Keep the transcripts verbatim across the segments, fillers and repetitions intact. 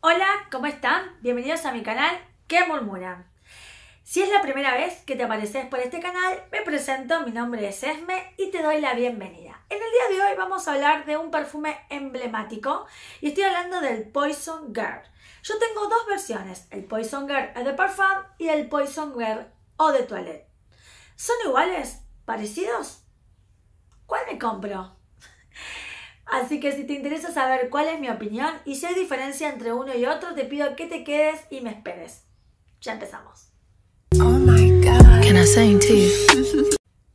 Hola, ¿cómo están? Bienvenidos a mi canal ¿Qué murmuran? Si es la primera vez que te apareces por este canal, me presento, mi nombre es Esme y te doy la bienvenida. En el día de hoy vamos a hablar de un perfume emblemático y estoy hablando del Poison Girl. Yo tengo dos versiones, el Poison Girl Eau de Parfum y el Poison Girl Eau de Toilette. ¿Son iguales? ¿Parecidos? ¿Cuál me compro? Así que si te interesa saber cuál es mi opinión y si hay diferencia entre uno y otro, te pido que te quedes y me esperes. Ya empezamos. Oh my God. Can I sing to you?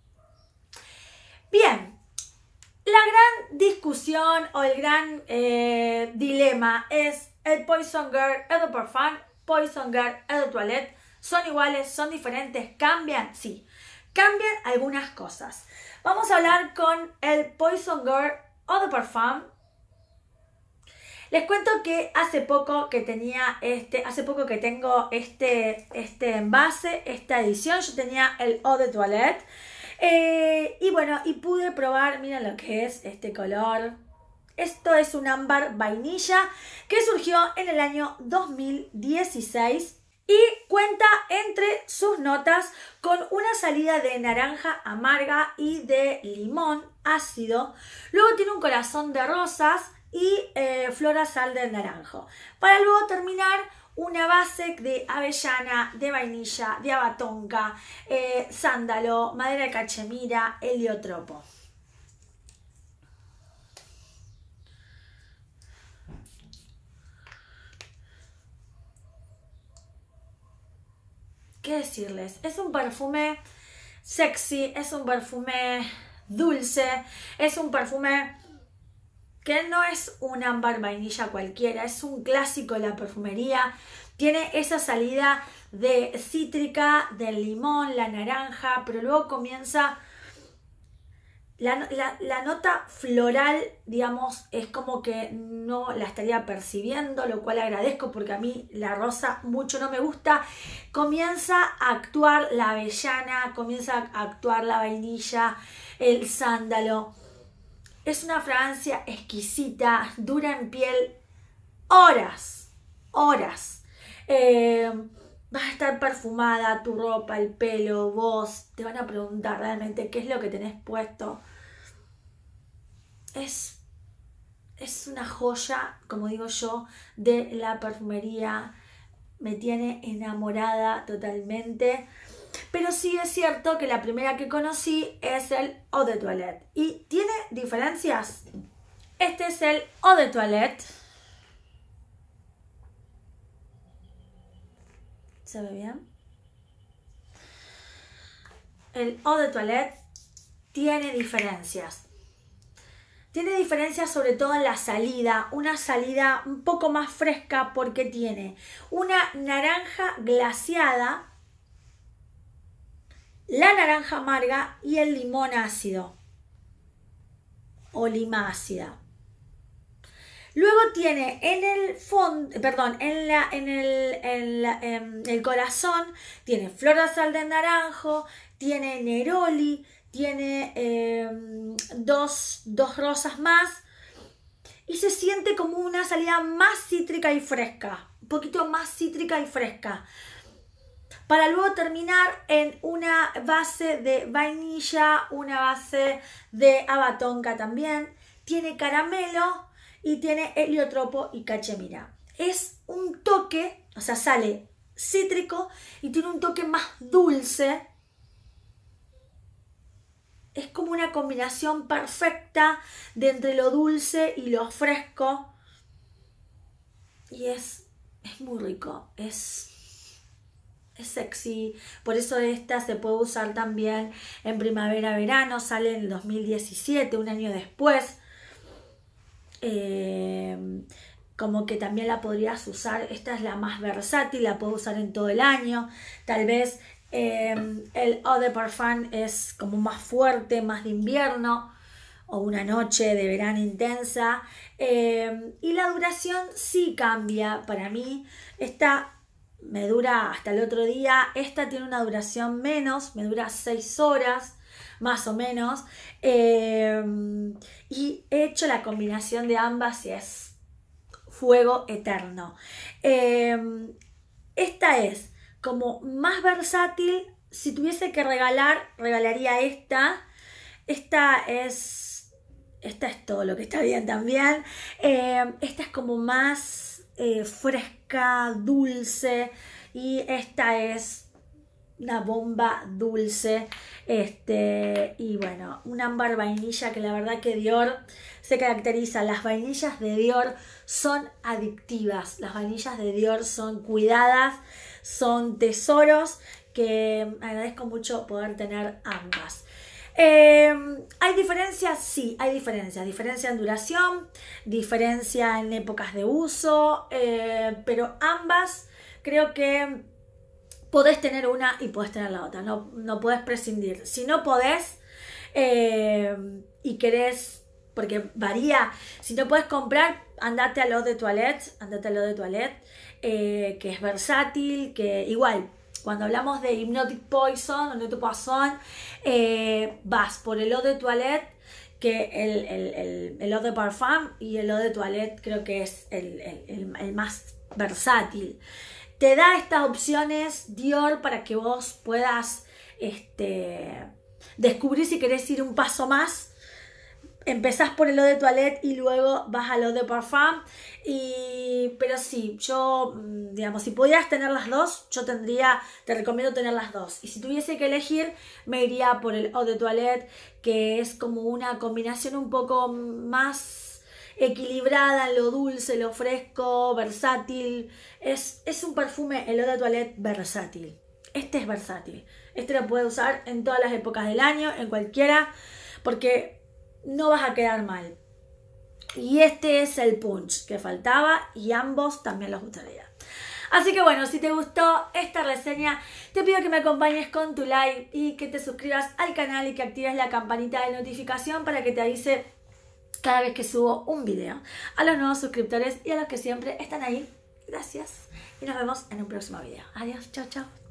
Bien, la gran discusión o el gran eh, dilema es el Poison Girl Eau de Parfum, Poison Girl Eau de Toilette. ¿Son iguales? ¿Son diferentes? ¿Cambian? Sí, cambian algunas cosas. Vamos a hablar con el Poison Girl Eau de Parfum. Les cuento que hace poco que tenía este, hace poco que tengo este, este envase, esta edición. Yo tenía el Eau de Toilette. Eh, y bueno, y pude probar, miren lo que es este color. Esto es un ámbar vainilla que surgió en el año dos mil dieciséis. Y cuenta entre sus notas con una salida de naranja amarga y de limón ácido. Luego tiene un corazón de rosas y eh, flora sal del naranjo. Para luego terminar una base de avellana, de vainilla, de abatonca, eh, sándalo, madera de cachemira, heliotropo. ¿Qué decirles? Es un perfume sexy, es un perfume dulce, es un perfume que no es un ámbar vainilla cualquiera, es un clásico de la perfumería. Tiene esa salida de cítrica, del limón, la naranja, pero luego comienza La, la, la nota floral, digamos, es como que no la estaría percibiendo, lo cual agradezco porque a mí la rosa mucho no me gusta. Comienza a actuar la avellana, comienza a actuar la vainilla, el sándalo. Es una fragancia exquisita, dura en piel horas, horas. Eh, vas a estar perfumada, tu ropa, el pelo, vos. Te van a preguntar realmente qué es lo que tenés puesto. Es, es una joya, como digo yo, de la perfumería. Me tiene enamorada totalmente. Pero sí es cierto que la primera que conocí es el Eau de Toilette. ¿Y tiene diferencias? Este es el Eau de Toilette. ¿Se ve bien? El Eau de Toilette tiene diferencias. Tiene diferencias sobre todo en la salida, una salida un poco más fresca porque tiene una naranja glaseada, la naranja amarga y el limón ácido o lima ácida. Luego tiene en el fondo, perdón, en, la, en, el, en, la, en el corazón, tiene flor sal de naranjo, tiene neroli, tiene eh, dos, dos rosas más y se siente como una salida más cítrica y fresca, un poquito más cítrica y fresca. Para luego terminar en una base de vainilla, una base de abatonca también, tiene caramelo y tiene heliotropo y cachemira. Es un toque, o sea, sale cítrico y tiene un toque más dulce. Es como una combinación perfecta de entre lo dulce y lo fresco. Y es, es muy rico, es, es sexy. Por eso esta se puede usar también en primavera-verano. Sale en el dos mil diecisiete, un año después. Eh, como que también la podrías usar. Esta es la más versátil, la puedo usar en todo el año. Tal vez Eh, el Eau de Parfum es como más fuerte, más de invierno o una noche de verano intensa, eh, y la duración sí cambia. Para mí esta me dura hasta el otro día, esta tiene una duración menos, me dura seis horas más o menos, eh, y he hecho la combinación de ambas y es fuego eterno. Eh, esta es como más versátil. Si tuviese que regalar, regalaría esta. Esta es, esta es todo lo que está bien también. Eh, esta es como más eh, fresca, dulce. Y esta es una bomba dulce. Este, y bueno, un ámbar vainilla que la verdad que Dior se caracteriza. Las vainillas de Dior son adictivas. Las vainillas de Dior son cuidadas, son tesoros que agradezco mucho poder tener ambas. Eh, ¿Hay diferencias? Sí, hay diferencias. Diferencia en duración, diferencia en épocas de uso, eh, pero ambas creo que podés tener una y podés tener la otra. No, no podés prescindir. Si no podés eh, y querés, porque varía, si no podés comprar, andate a l'Eau de Toilette, andate a l'Eau de Toilette, eh, que es versátil, que igual. Cuando hablamos de Hypnotic Poison o Hypnotic Poison, eh, vas por el Eau de Toilette, que el, el, el, el Eau de Parfum, y el Eau de Toilette creo que es el, el, el, el más versátil. Te da estas opciones Dior para que vos puedas este, descubrir si querés ir un paso más. Empezás por el Eau de Toilette y luego vas al Eau de Parfum. Y, pero sí, yo, digamos, si pudieras tener las dos, yo tendría, te recomiendo tener las dos. Y si tuviese que elegir, me iría por el Eau de Toilette, que es como una combinación un poco más equilibrada en lo dulce, lo fresco, versátil. Es, es un perfume, el Eau de Toilette, versátil. Este es versátil. Este lo puedes usar en todas las épocas del año, en cualquiera, porque no vas a quedar mal. Y este es el punch que faltaba y ambos también los gustaría. Así que bueno, si te gustó esta reseña, te pido que me acompañes con tu like y que te suscribas al canal y que actives la campanita de notificación para que te avise cada vez que subo un video. A los nuevos suscriptores y a los que siempre están ahí, gracias. Y nos vemos en un próximo video. Adiós, chao, chao.